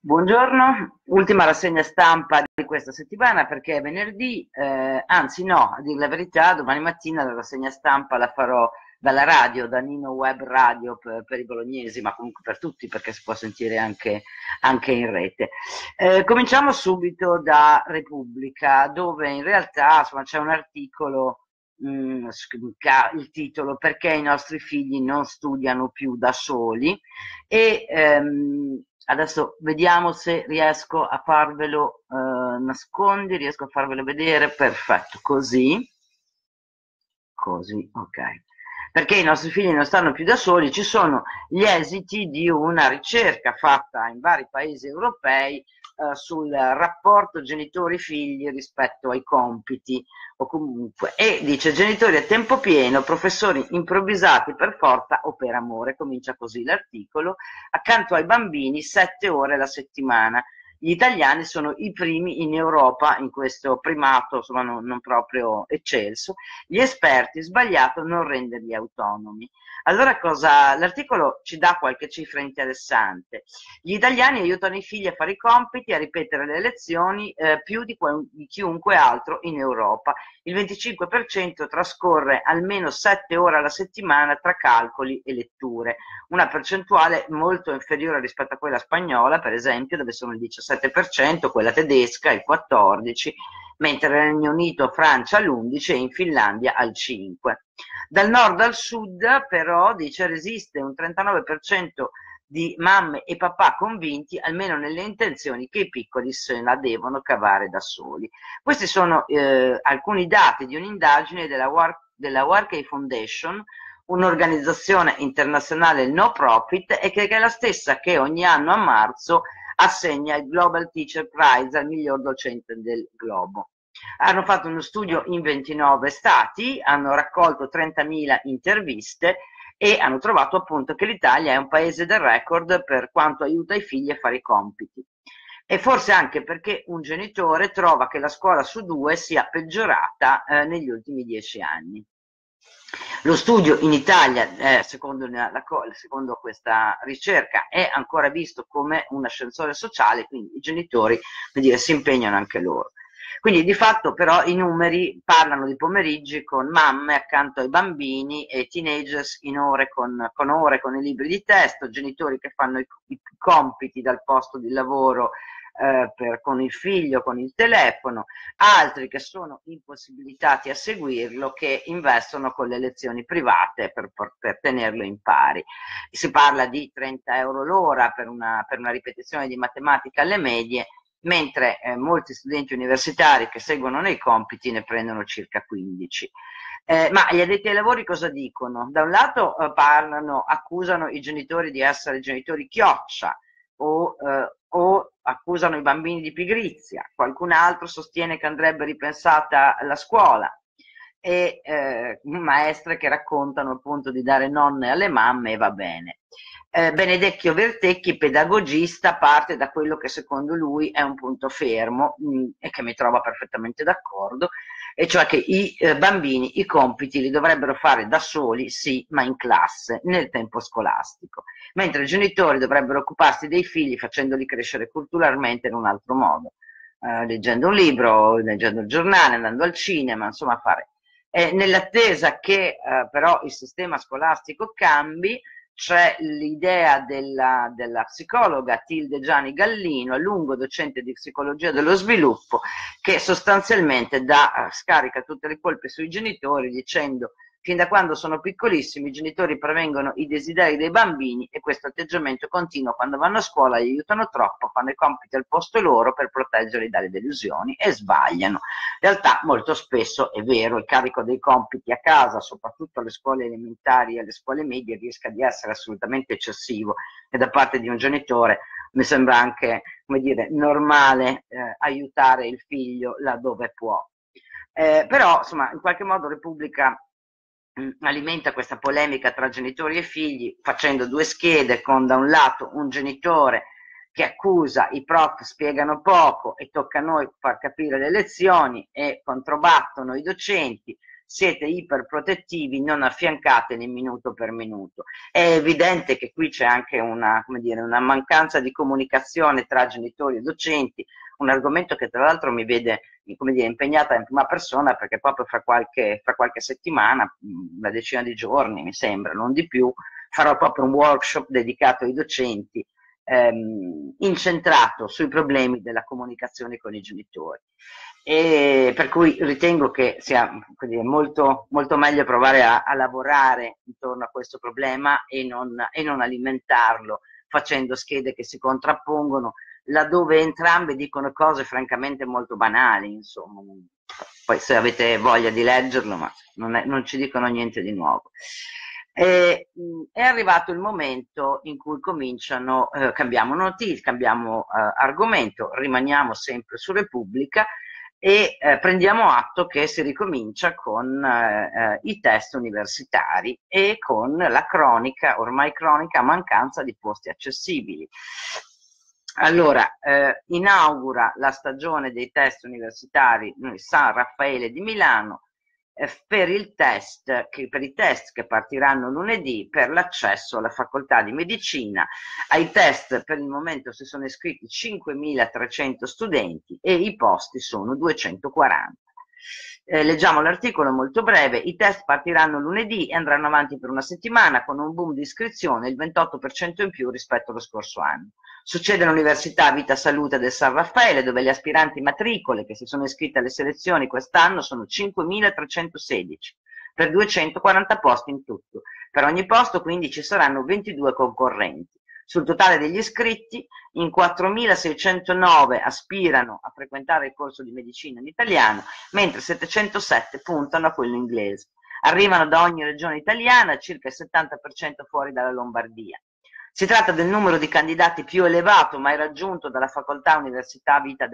Buongiorno, ultima rassegna stampa di questa settimana perché è venerdì, anzi no, a dire la verità, domani mattina la rassegna stampa la farò dalla radio, da Nino Web Radio per i bolognesi, ma comunque per tutti perché si può sentire anche in rete. Cominciamo subito da Repubblica, dove in realtà insomma, c'è un articolo, che ha il titolo Perché i nostri figli non studiano più da soli e adesso vediamo se riesco a farvelo nascondi, riesco a farvelo vedere, perfetto, così, ok. Perché i nostri figli non stanno più da soli, ci sono gli esiti di una ricerca fatta in vari paesi europei sul rapporto genitori-figli rispetto ai compiti o comunque, e dice genitori a tempo pieno, professori improvvisati per forza o per amore, comincia così l'articolo, accanto ai bambini 7 ore alla settimana. Gli italiani sono i primi in Europa in questo primato, insomma non proprio eccelso. Gli esperti, sbagliato non renderli autonomi. Allora l'articolo ci dà qualche cifra interessante. Gli italiani aiutano i figli a fare i compiti, a ripetere le lezioni più di chiunque altro in Europa. Il 25% trascorre almeno 7 ore alla settimana tra calcoli e letture, una percentuale molto inferiore rispetto a quella spagnola, per esempio, dove sono il 17%, quella tedesca il 14%, mentre nel Regno Unito, Francia l'11% e in Finlandia al 5%. Dal nord al sud, però, dice, resiste un 39% di mamme e papà convinti, almeno nelle intenzioni, che i piccoli se la devono cavare da soli. Questi sono alcuni dati di un'indagine della Warkey Foundation, un'organizzazione internazionale no profit e che è la stessa che ogni anno a marzo assegna il Global Teacher Prize al miglior docente del globo. Hanno fatto uno studio in 29 stati, hanno raccolto 30.000 interviste e hanno trovato appunto che l'Italia è un paese del record per quanto aiuta i figli a fare i compiti. E forse anche perché un genitore trova che la scuola su due sia peggiorata negli ultimi 10 anni. Lo studio in Italia, secondo questa ricerca, è ancora visto come un ascensore sociale, quindi i genitori, si impegnano anche loro. Quindi di fatto però i numeri parlano di pomeriggi con mamme accanto ai bambini e teenagers in ore con i libri di testo, genitori che fanno i compiti dal posto di lavoro con il figlio, con il telefono, altri che sono impossibilitati a seguirlo, che investono con le lezioni private per tenerlo in pari. Si parla di 30 euro l'ora per una ripetizione di matematica alle medie, mentre molti studenti universitari che seguono nei compiti ne prendono circa 15. Ma gli addetti ai lavori cosa dicono? Da un lato accusano i genitori di essere genitori chioccia o accusano i bambini di pigrizia, qualcun altro sostiene che andrebbe ripensata la scuola e maestre che raccontano appunto di dare nonne alle mamme e va bene. Benedecchio Vertecchi, pedagogista, parte da quello che secondo lui è un punto fermo e che mi trova perfettamente d'accordo, e cioè che i bambini i compiti li dovrebbero fare da soli, sì, ma in classe, nel tempo scolastico, mentre i genitori dovrebbero occuparsi dei figli facendoli crescere culturalmente in un altro modo, leggendo un libro, leggendo il giornale, andando al cinema, insomma fare. Nell'attesa che però il sistema scolastico cambi, c'è l'idea della psicologa Tilde Gianni Gallino, a lungo docente di psicologia dello sviluppo, che sostanzialmente scarica tutte le colpe sui genitori dicendo: fin da quando sono piccolissimi i genitori prevengono i desideri dei bambini e questo atteggiamento continua quando vanno a scuola, li aiutano troppo, fanno i compiti al posto loro per proteggerli dalle delusioni e sbagliano. In realtà molto spesso è vero, il carico dei compiti a casa, soprattutto alle scuole elementari e alle scuole medie, rischia di essere assolutamente eccessivo e da parte di un genitore mi sembra anche, normale aiutare il figlio laddove può. Però insomma in qualche modo Repubblica alimenta questa polemica tra genitori e figli facendo due schede con da un lato un genitore che accusa i prof spiegano poco e tocca a noi far capire le lezioni, e controbattono i docenti siete iperprotettivi, non affiancateli minuto per minuto. È evidente che qui c'è anche una, come dire, una mancanza di comunicazione tra genitori e docenti, un argomento che tra l'altro mi vede, come dire, impegnata in prima persona, perché proprio fra qualche settimana, una decina di giorni mi sembra, non di più, farò proprio un workshop dedicato ai docenti, incentrato sui problemi della comunicazione con i genitori. E per cui ritengo che sia molto, molto meglio provare a lavorare intorno a questo problema e non alimentarlo facendo schede che si contrappongono laddove entrambe dicono cose francamente molto banali, insomma. Poi se avete voglia di leggerlo, ma non ci dicono niente di nuovo. È arrivato il momento in cui cominciano, cambiamo notizia, cambiamo argomento, rimaniamo sempre su Repubblica e prendiamo atto che si ricomincia con i test universitari e con la cronica, ormai cronica, mancanza di posti accessibili. Allora, inaugura la stagione dei test universitari San Raffaele di Milano per i test che partiranno lunedì per l'accesso alla facoltà di medicina. Ai test per il momento si sono iscritti 5.300 studenti e i posti sono 240. Leggiamo l'articolo molto breve. I test partiranno lunedì e andranno avanti per una settimana con un boom di iscrizione, il 28% in più rispetto allo scorso anno. Succede all'Università Vita Salute del San Raffaele, dove le aspiranti matricole che si sono iscritte alle selezioni quest'anno sono 5.316 per 240 posti in tutto. Per ogni posto quindi ci saranno 22 concorrenti. Sul totale degli iscritti, in 4.609 aspirano a frequentare il corso di medicina in italiano, mentre 707 puntano a quello inglese. Arrivano da ogni regione italiana, circa il 70% fuori dalla Lombardia. Si tratta del numero di candidati più elevato mai raggiunto dalla Facoltà Università Vita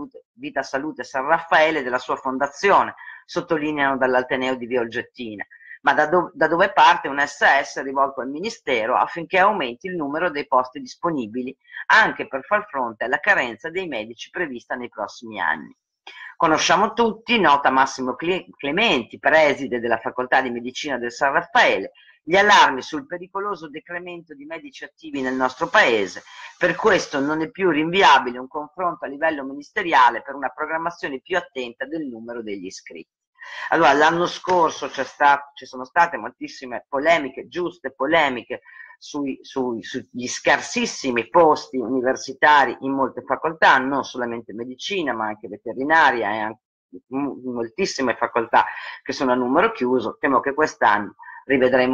Salute San Raffaele della sua fondazione, sottolineano dall'Ateneo di Via Olgettina, ma da dove parte un SS rivolto al Ministero affinché aumenti il numero dei posti disponibili, anche per far fronte alla carenza dei medici prevista nei prossimi anni. Conosciamo tutti, nota Massimo Clementi, preside della Facoltà di Medicina del San Raffaele, gli allarmi sul pericoloso decremento di medici attivi nel nostro paese. Per questo non è più rinviabile un confronto a livello ministeriale per una programmazione più attenta del numero degli iscritti. Allora, l'anno scorso ci sono state moltissime polemiche, giuste polemiche, sugli scarsissimi posti universitari in molte facoltà, non solamente medicina, ma anche veterinaria e anche moltissime facoltà che sono a numero chiuso. Temo che quest'anno rivedremo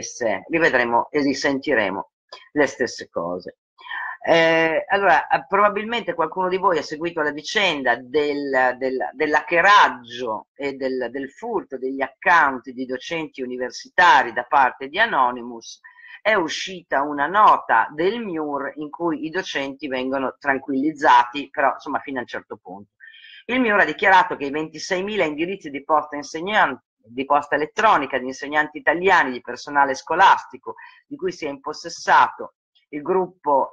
e risentiremo le stesse cose. Allora, probabilmente qualcuno di voi ha seguito la vicenda dell'hackeraggio e del furto degli account di docenti universitari da parte di Anonymous. È uscita una nota del MIUR in cui i docenti vengono tranquillizzati, però insomma fino a un certo punto. Il MIUR ha dichiarato che i 26.000 indirizzi di posta elettronica di insegnanti italiani, di personale scolastico, di cui si è impossessato il gruppo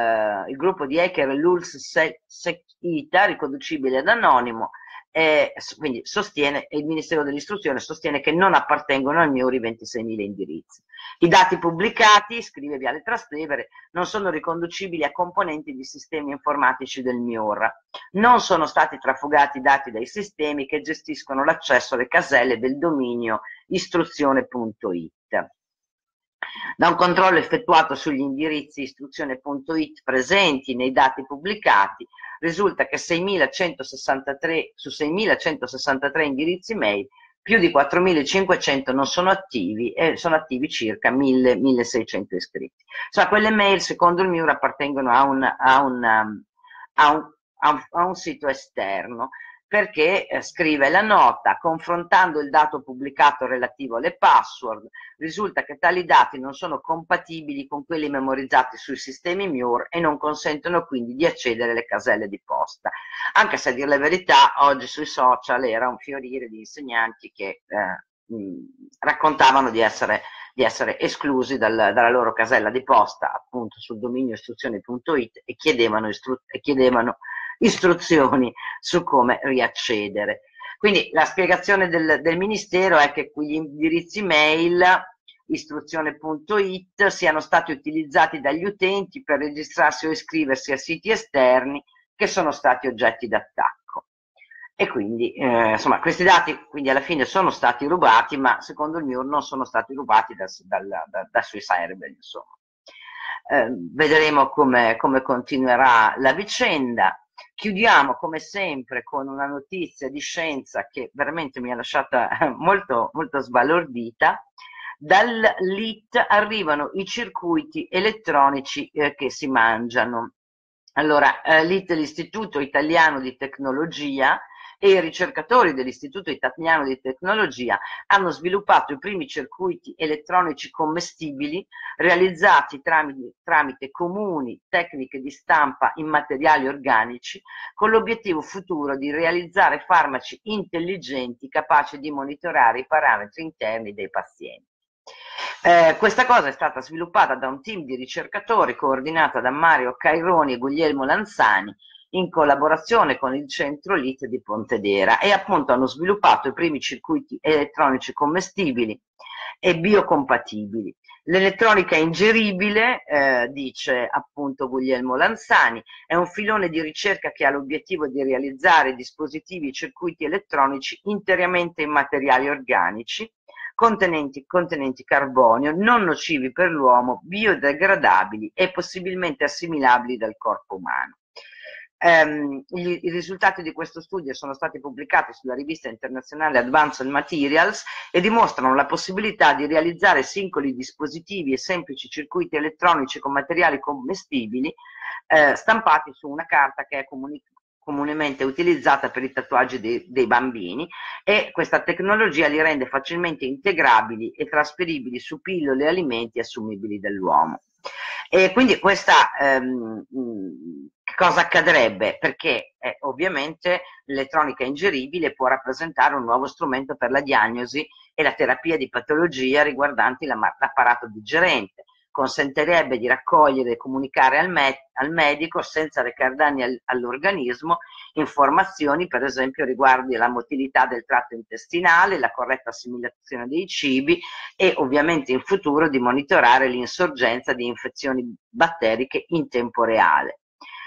di hacker LulzSecITA, riconducibile ad Anonimo, quindi il Ministero dell'Istruzione sostiene che non appartengono al MIUR i 26.000 indirizzi. I dati pubblicati, scrive Viale Trastevere, non sono riconducibili a componenti di sistemi informatici del MIUR. Non sono stati trafugati dati dai sistemi che gestiscono l'accesso alle caselle del dominio istruzione.it. Da un controllo effettuato sugli indirizzi istruzione.it presenti nei dati pubblicati, risulta che su 6.163 indirizzi mail, più di 4.500 non sono attivi e sono attivi circa 1.600 iscritti. Cioè, quelle mail, secondo il MIUR, appartengono a un sito esterno, perché scrive la nota: confrontando il dato pubblicato relativo alle password, risulta che tali dati non sono compatibili con quelli memorizzati sui sistemi MIUR e non consentono quindi di accedere alle caselle di posta. Anche se, a dire la verità, oggi sui social era un fiorire di insegnanti che raccontavano di essere esclusi dalla loro casella di posta, appunto sul dominio istruzione.it, e chiedevano istruzioni su come riaccedere. Quindi la spiegazione del Ministero è che gli indirizzi mail istruzione.it siano stati utilizzati dagli utenti per registrarsi o iscriversi a siti esterni che sono stati oggetti d'attacco. E quindi, insomma, questi dati quindi alla fine sono stati rubati, ma secondo il MIUR non sono stati rubati da sui server, insomma. Vedremo come continuerà la vicenda. Chiudiamo come sempre con una notizia di scienza che veramente mi ha lasciata molto, molto sbalordita. Dal LIT arrivano i circuiti elettronici che si mangiano. Allora, l'IT, l'Istituto Italiano di Tecnologia, e i ricercatori dell'Istituto Italiano di Tecnologia hanno sviluppato i primi circuiti elettronici commestibili realizzati tramite comuni tecniche di stampa in materiali organici, con l'obiettivo futuro di realizzare farmaci intelligenti capaci di monitorare i parametri interni dei pazienti. Questa cosa è stata sviluppata da un team di ricercatori coordinata da Mario Caironi e Guglielmo Lanzani in collaborazione con il centro LIT di Pontedera, e appunto hanno sviluppato i primi circuiti elettronici commestibili e biocompatibili. L'elettronica ingeribile, dice appunto Guglielmo Lanzani, è un filone di ricerca che ha l'obiettivo di realizzare dispositivi e circuiti elettronici interamente in materiali organici, contenenti carbonio, non nocivi per l'uomo, biodegradabili e possibilmente assimilabili dal corpo umano. I risultati di questo studio sono stati pubblicati sulla rivista internazionale Advanced Materials e dimostrano la possibilità di realizzare singoli dispositivi e semplici circuiti elettronici con materiali commestibili stampati su una carta che è comunemente utilizzata per i tatuaggi dei bambini, e questa tecnologia li rende facilmente integrabili e trasferibili su pillole e alimenti assumibili dall'uomo. E quindi questa cosa accadrebbe? Perché ovviamente l'elettronica ingeribile può rappresentare un nuovo strumento per la diagnosi e la terapia di patologia riguardanti l'apparato digerente. Consentirebbe di raccogliere e comunicare al medico, senza recare danni all'organismo, informazioni per esempio riguardi la motilità del tratto intestinale, la corretta assimilazione dei cibi e ovviamente in futuro di monitorare l'insorgenza di infezioni batteriche in tempo reale.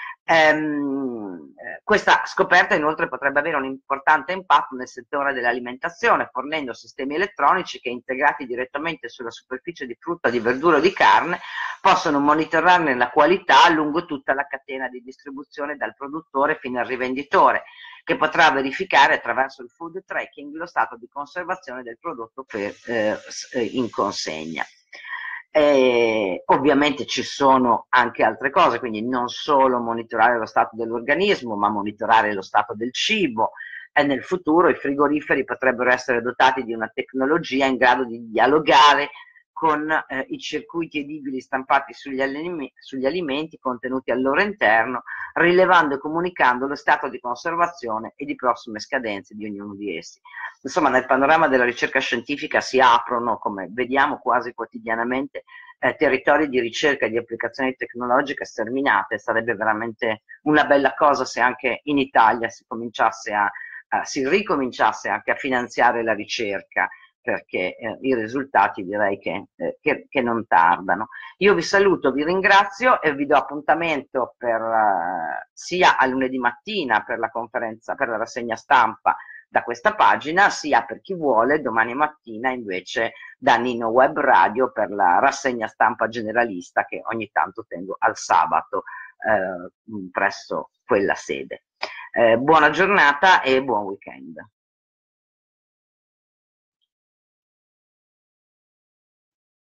Questa scoperta inoltre potrebbe avere un importante impatto nel settore dell'alimentazione, fornendo sistemi elettronici che, integrati direttamente sulla superficie di frutta, di verdura o di carne, possono monitorarne la qualità lungo tutta la catena di distribuzione, dal produttore fino al rivenditore, che potrà verificare attraverso il food tracking lo stato di conservazione del prodotto in consegna. Ovviamente ci sono anche altre cose, quindi non solo monitorare lo stato dell'organismo, ma monitorare lo stato del cibo. Nel futuro i frigoriferi potrebbero essere dotati di una tecnologia in grado di dialogare con i circuiti edibili stampati sugli alimenti contenuti al loro interno, rilevando e comunicando lo stato di conservazione e di prossime scadenze di ognuno di essi. Insomma, nel panorama della ricerca scientifica si aprono, come vediamo quasi quotidianamente, territori di ricerca e di applicazioni tecnologiche sterminate. Sarebbe veramente una bella cosa se anche in Italia si ricominciasse anche a finanziare la ricerca, perché i risultati direi che non tardano. Io vi saluto, vi ringrazio e vi do appuntamento sia a lunedì mattina per la conferenza, per la rassegna stampa da questa pagina, sia per chi vuole domani mattina invece da Nino Web Radio per la rassegna stampa generalista che ogni tanto tengo al sabato presso quella sede. Buona giornata e buon weekend.